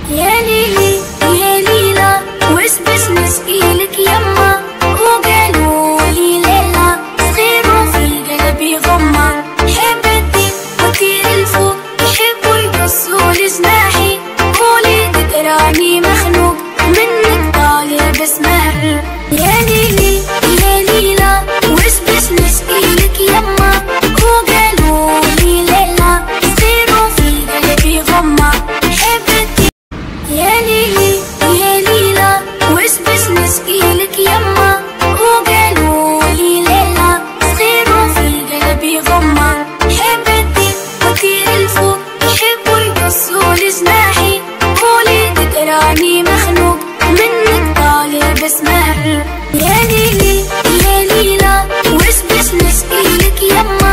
يا ليلي يا ليلى وش بس نسقيلك يما، وقالولي ليلى صغير وفي قلبي غمة. حبتي وطير الفوق يحبوا يقصوا لجناحي، قولي تقراني مخنوق منك طالب اسمع. يا ليلي يا ليلى وش بس نسقيلك يما، وقالولي ليلى صغير وفي قلبي غمة. حبتي يا ليلي يا ليلى وش بس نسقيلك يما، وقالولي ليلى صغير وفي قلبي غمة. حبتي وطير الفوق يحبوا يقصوا لجناحي، قولي تقراني مخنوق منك طالب اسمع. يا ليلي يا ليلى وش بس نسقيلك يما،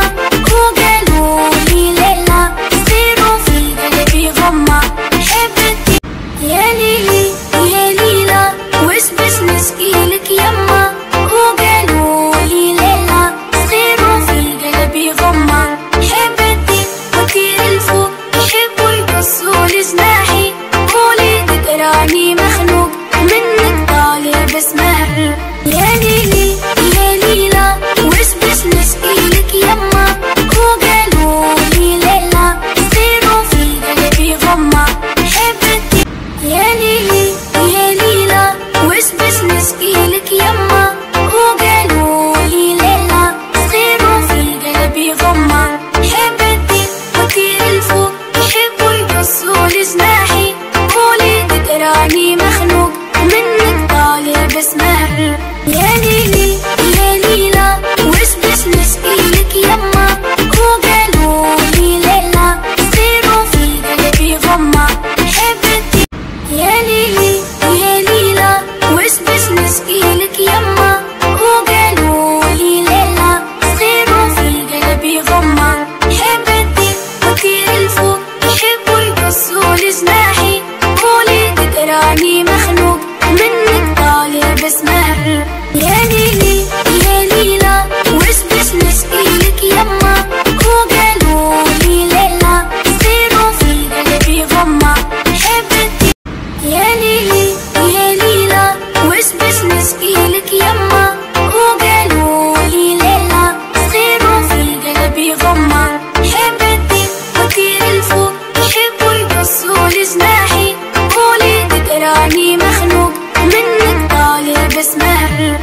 وقالولي ليلى صغير وفي قلبي غمة. حبتي يا ليلي يا ليلى وش بس نسقيلك يما، وقالولي ليلى صغير وفي قلبي غمة. حبتي وطير الفوق يحبوا يقصوا لجناحي، قولي تقراني مخنوق منك طالب اسمع. يا ليلي يا ليلى وش بس نسقيلك يما، وقالولي ليلى صغير وفي قلبي غمة. حبتي يا ليلي يا ليلى وش بس نسقيلك يما، وقالولي ليلى صغير وفي قلبي غمة. حبتي وطير الفوق يحبوا يقصوا لجناحي، قولي تقراني مخنوق منك طالب اسمع. يا ليلي يا ليلى وش بس نسقيلك يما، وقالولي ليلى صغير وفي قلبي غمة. حبتي يا ليلي يا ليلى وش بس نسقيلك يما، وقالولي ليلى صغير وفي قلبي غمة. حبتي وطير الفوق يحبوا يقصوا لجناحي، قولي تقراني مخنوق منك طالب اسمع. يا ليلي يا ليلى وش بس نسقيلك يما، وقالولي ليلى صغير وفي قلبي غمة. حبتي يا ليلي يا ليلى وش بس نسقيلك يما، وقالولي ليلى صغير وفي قلبي غمة. حبتي وطير الفوق يحبوا يقصوا لجناحي، قولي تقراني مخنوق منك طالب اسمع.